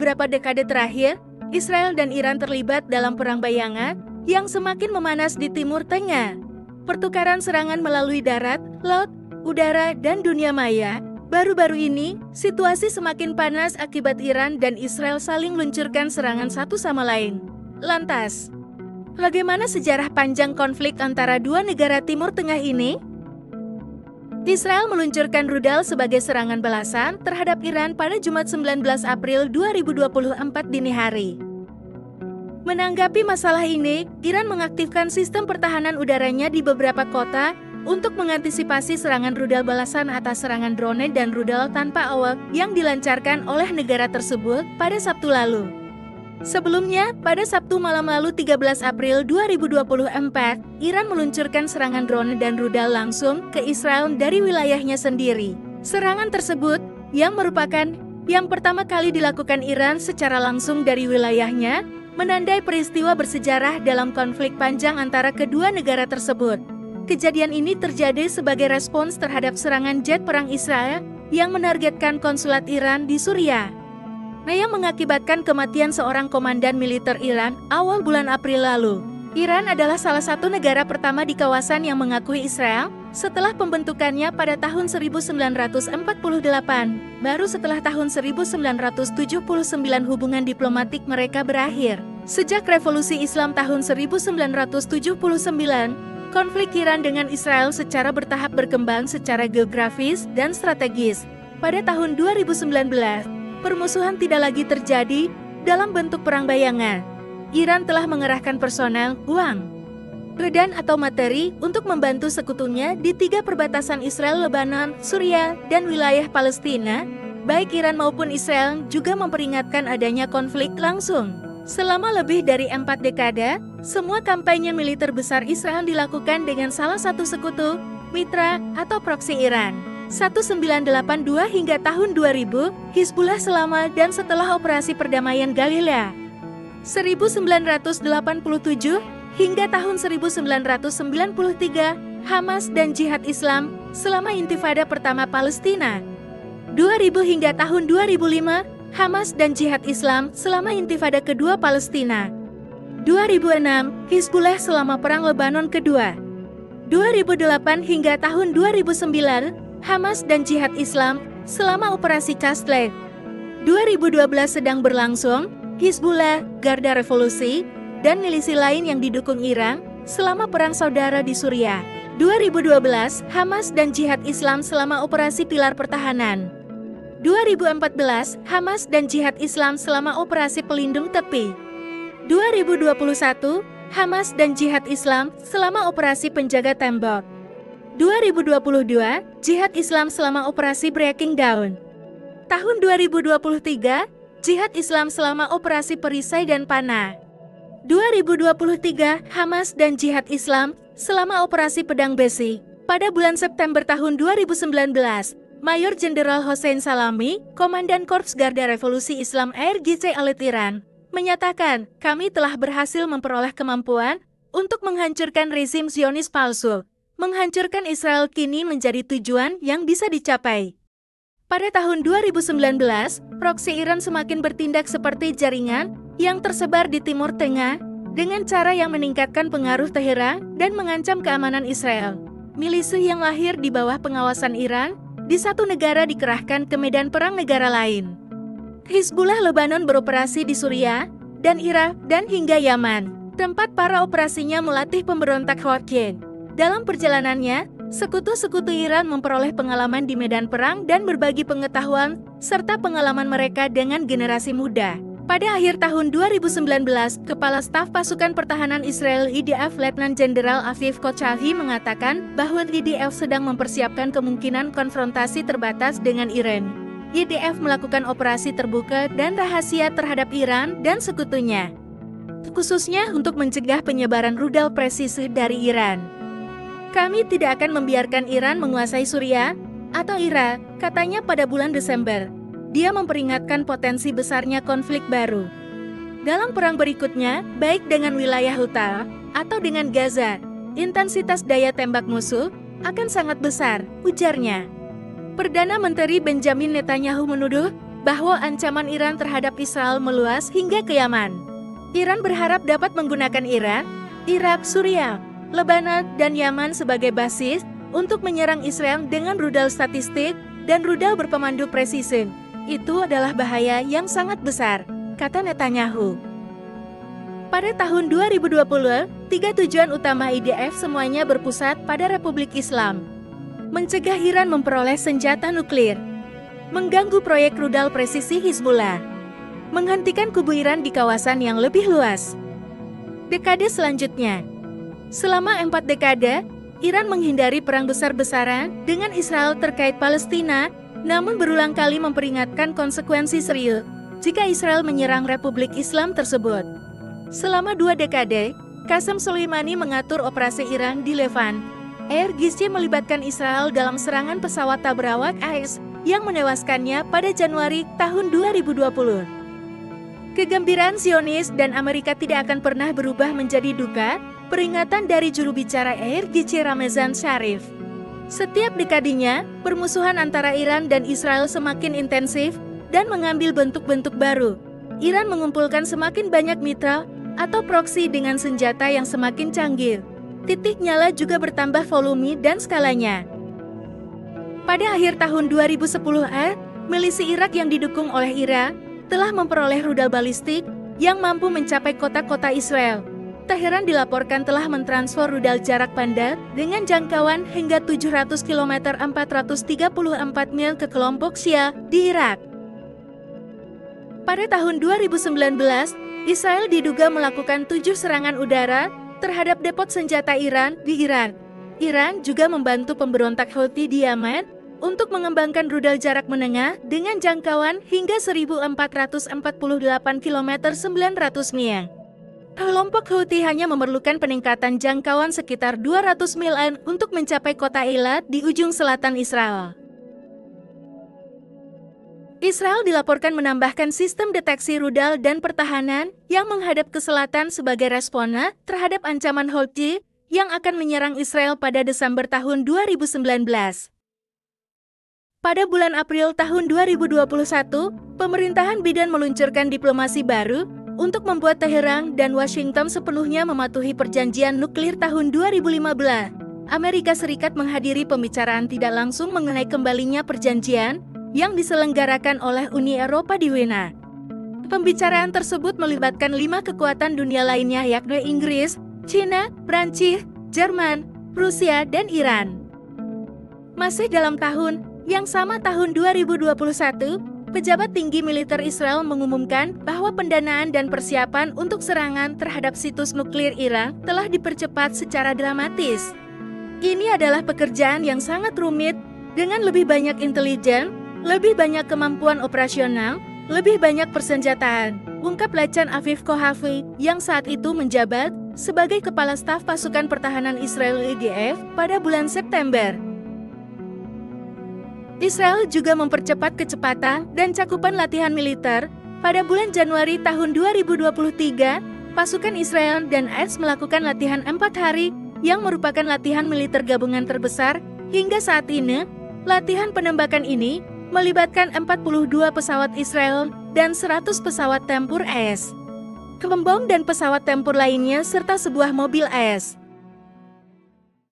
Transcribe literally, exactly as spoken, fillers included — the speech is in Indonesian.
beberapa dekade terakhir, Israel dan Iran terlibat dalam perang bayangan yang semakin memanas di Timur Tengah. Pertukaran serangan melalui darat, laut, udara, dan dunia maya. Baru-baru ini, situasi semakin panas akibat Iran dan Israel saling meluncurkan serangan satu sama lain. Lantas, bagaimana sejarah panjang konflik antara dua negara Timur Tengah ini? Israel meluncurkan rudal sebagai serangan balasan terhadap Iran pada Jumat sembilan belas April dua ribu dua puluh empat dini hari. Menanggapi masalah ini, Iran mengaktifkan sistem pertahanan udaranya di beberapa kota untuk mengantisipasi serangan rudal balasan atas serangan drone dan rudal tanpa awak yang dilancarkan oleh negara tersebut pada Sabtu lalu. Sebelumnya, pada Sabtu malam lalu tiga belas April dua ribu dua puluh empat, Iran meluncurkan serangan drone dan rudal langsung ke Israel dari wilayahnya sendiri. Serangan tersebut, yang merupakan yang pertama kali dilakukan Iran secara langsung dari wilayahnya, menandai peristiwa bersejarah dalam konflik panjang antara kedua negara tersebut. Kejadian ini terjadi sebagai respons terhadap serangan jet perang Israel yang menargetkan konsulat Iran di Suriah, yang mengakibatkan kematian seorang komandan militer Iran awal bulan April lalu. Iran adalah salah satu negara pertama di kawasan yang mengakui Israel setelah pembentukannya pada tahun seribu sembilan ratus empat puluh delapan. Baru setelah tahun seribu sembilan ratus tujuh puluh sembilan hubungan diplomatik mereka berakhir. Sejak revolusi Islam tahun seribu sembilan ratus tujuh puluh sembilan, konflik Iran dengan Israel secara bertahap berkembang secara geografis dan strategis. Pada tahun dua ribu sembilan belas, permusuhan tidak lagi terjadi dalam bentuk perang bayangan. Iran telah mengerahkan personel, uang, dan atau materi untuk membantu sekutunya di tiga perbatasan Israel, Lebanon, Suriah, dan wilayah Palestina. Baik Iran maupun Israel juga memperingatkan adanya konflik langsung. Selama lebih dari empat dekade, semua kampanye militer besar Israel dilakukan dengan salah satu sekutu, mitra, atau proksi Iran. seribu sembilan ratus delapan puluh dua hingga tahun dua ribu, Hizbullah selama dan setelah operasi perdamaian Galilea. seribu sembilan ratus delapan puluh tujuh hingga tahun seribu sembilan ratus sembilan puluh tiga, Hamas dan Jihad Islam selama Intifada pertama Palestina. dua ribu hingga tahun dua ribu lima, Hamas dan Jihad Islam selama Intifada kedua Palestina. dua ribu enam, Hizbullah selama Perang Lebanon kedua. dua ribu delapan hingga tahun dua ribu sembilan, Hamas dan Jihad Islam selama Operasi Castle. dua ribu dua belas sedang berlangsung, Hizbullah, Garda Revolusi, dan milisi lain yang didukung Iran selama Perang Saudara di Suriah. dua ribu dua belas, Hamas dan Jihad Islam selama Operasi Pilar Pertahanan. dua ribu empat belas, Hamas dan Jihad Islam selama Operasi Pelindung Tepi. dua ribu dua puluh satu, Hamas dan Jihad Islam selama Operasi Penjaga Tembok. dua ribu dua puluh dua, Jihad Islam selama Operasi Breaking Down. Tahun dua ribu dua puluh tiga, Jihad Islam selama Operasi Perisai dan Panah. dua ribu dua puluh tiga, Hamas dan Jihad Islam selama Operasi Pedang Besi. Pada bulan September tahun dua ribu sembilan belas, Mayor Jenderal Hossein Salami, Komandan Korps Garda Revolusi Islam I R G C Alit Iran, menyatakan, kami telah berhasil memperoleh kemampuan untuk menghancurkan rezim Zionis palsu. Menghancurkan Israel kini menjadi tujuan yang bisa dicapai. Pada tahun dua ribu sembilan belas, proksi Iran semakin bertindak seperti jaringan yang tersebar di Timur Tengah dengan cara yang meningkatkan pengaruh Teheran dan mengancam keamanan Israel. Milisi yang lahir di bawah pengawasan Iran di satu negara dikerahkan ke medan perang negara lain. Hizbullah Lebanon beroperasi di Suriah dan Irak dan hingga Yaman, tempat para operasinya melatih pemberontak Houthi. Dalam perjalanannya, sekutu-sekutu Iran memperoleh pengalaman di medan perang dan berbagi pengetahuan serta pengalaman mereka dengan generasi muda. Pada akhir tahun dua ribu sembilan belas, Kepala Staf Pasukan Pertahanan Israel I D F Letnan Jenderal Aviv Kochavi mengatakan bahwa I D F sedang mempersiapkan kemungkinan konfrontasi terbatas dengan Iran. I D F melakukan operasi terbuka dan rahasia terhadap Iran dan sekutunya, khususnya untuk mencegah penyebaran rudal presisi dari Iran. Kami tidak akan membiarkan Iran menguasai Suriah atau Irak, katanya pada bulan Desember. Dia memperingatkan potensi besarnya konflik baru. Dalam perang berikutnya, baik dengan wilayah utara atau dengan Gaza, intensitas daya tembak musuh akan sangat besar, ujarnya. Perdana Menteri Benjamin Netanyahu menuduh bahwa ancaman Iran terhadap Israel meluas hingga ke Yaman. Iran berharap dapat menggunakan Irak, Irak, Suriah, Lebanon, dan Yaman sebagai basis untuk menyerang Israel dengan rudal statistik dan rudal berpemandu presisi. Itu adalah bahaya yang sangat besar, kata Netanyahu. Pada tahun dua ribu dua puluh, tiga tujuan utama I D F semuanya berpusat pada Republik Islam. Mencegah Iran memperoleh senjata nuklir, mengganggu proyek rudal presisi Hizbullah, menghentikan kubu Iran di kawasan yang lebih luas. Dekade selanjutnya. Selama empat dekade, Iran menghindari perang besar-besaran dengan Israel terkait Palestina, namun berulang kali memperingatkan konsekuensi serius jika Israel menyerang Republik Islam tersebut. Selama dua dekade, Qasem Soleimani mengatur operasi Iran di Levant. Air Gizeh melibatkan Israel dalam serangan pesawat tabrawak A I S yang menewaskannya pada Januari tahun dua ribu dua puluh. Kegembiraan Zionis dan Amerika tidak akan pernah berubah menjadi duka, peringatan dari juru bicara Air Gizeh Ramazan Sharif. Setiap dekadinya, permusuhan antara Iran dan Israel semakin intensif dan mengambil bentuk-bentuk baru. Iran mengumpulkan semakin banyak mitra atau proksi dengan senjata yang semakin canggih. Titik nyala juga bertambah volume dan skalanya. Pada akhir tahun dua ribu sepuluh, milisi Irak yang didukung oleh Iran telah memperoleh rudal balistik yang mampu mencapai kota-kota Israel. Teheran dilaporkan telah mentransfer rudal jarak pandang dengan jangkauan hingga tujuh ratus kilometer empat ratus tiga puluh empat mil ke kelompok Syiah di Irak. Pada tahun dua ribu sembilan belas, Israel diduga melakukan tujuh serangan udara terhadap depot senjata Iran di Irak. Iran juga membantu pemberontak Houthi di Yaman untuk mengembangkan rudal jarak menengah dengan jangkauan hingga seribu empat ratus empat puluh delapan kilometer sembilan ratus mil. Kelompok Houthi hanya memerlukan peningkatan jangkauan sekitar dua ratus milan untuk mencapai kota Eilat di ujung selatan Israel. Israel dilaporkan menambahkan sistem deteksi rudal dan pertahanan yang menghadap ke selatan sebagai respons terhadap ancaman Houthi yang akan menyerang Israel pada Desember tahun dua ribu sembilan belas. Pada bulan April tahun dua ribu dua puluh satu, pemerintahan Biden meluncurkan diplomasi baru untuk membuat Teheran dan Washington sepenuhnya mematuhi perjanjian nuklir tahun dua ribu lima belas. Amerika Serikat menghadiri pembicaraan tidak langsung mengenai kembalinya perjanjian yang diselenggarakan oleh Uni Eropa di Wina. Pembicaraan tersebut melibatkan lima kekuatan dunia lainnya yakni Inggris, China, Prancis, Jerman, Rusia, dan Iran. Masih dalam tahun yang sama tahun dua ribu dua puluh satu, pejabat tinggi militer Israel mengumumkan bahwa pendanaan dan persiapan untuk serangan terhadap situs nuklir Iran telah dipercepat secara dramatis. Ini adalah pekerjaan yang sangat rumit, dengan lebih banyak intelijen, lebih banyak kemampuan operasional, lebih banyak persenjataan, ungkap Lacan Aviv Kohavi yang saat itu menjabat sebagai Kepala Staf Pasukan Pertahanan Israel I D F pada bulan September. Israel juga mempercepat kecepatan dan cakupan latihan militer. Pada bulan Januari tahun dua ribu dua puluh tiga, pasukan Israel dan I D F melakukan latihan empat hari yang merupakan latihan militer gabungan terbesar hingga saat ini. Latihan penembakan ini melibatkan empat puluh dua pesawat Israel dan seratus pesawat tempur A S, pembom dan pesawat tempur lainnya serta sebuah mobil A S.